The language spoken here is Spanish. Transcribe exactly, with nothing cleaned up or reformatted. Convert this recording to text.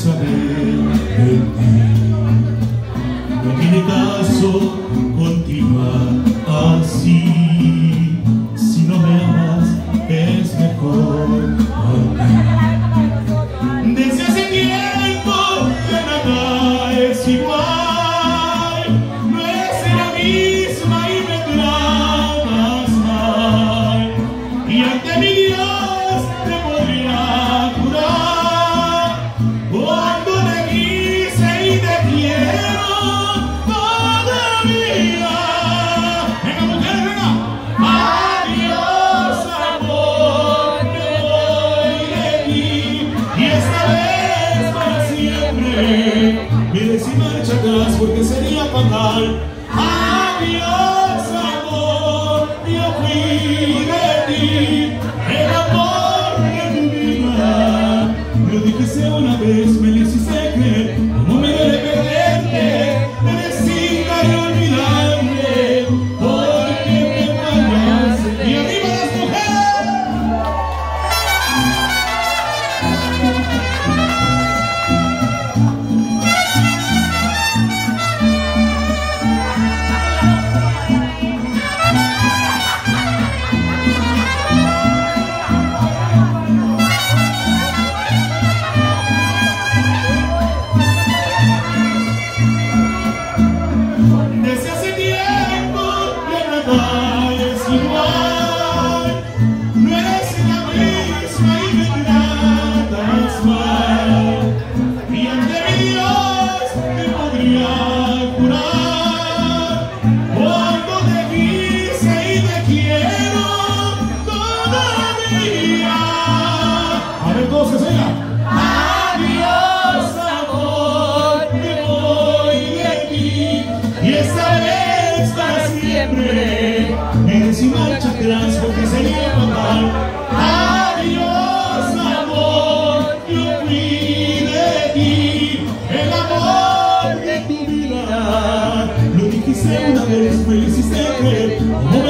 saber de ti. No tiene caso continuar así. Si no me amas, es mejor partir. Desde hace tiempo ya nada es igual. No es la misma y me tratas mal. Y ante mi Dios te podría jurar, cuando te quise y te quiero todavía. Venga, mujer, venga. Adiós, amor, me voy de ti. Y esta vez para siempre. Mire si marcha atrás porque sería fatal. Adiós, amor, yo fui de ti, el amor de mi vida. Lo dijiste una vez, me lo hiciste creer. Como me duele perderte, me necesita olvidarte, porque me fallaste. Y arriba las mujeres. Desde hace tiempo ya nada es igual. No eres la misma y me tratas mal. Y ante mi Dios te podría jurar, cuando te quise y te quiero todavía. A ver, todos que se oiga. Adiós, amor, me voy de ti. Y esta vez para siempre. Mire si marcha atrás porque sería fatal. Adiós, amor, yo fui de ti, el amor de tu vida. Lo dijiste una vez, me lo hiciste creer. Como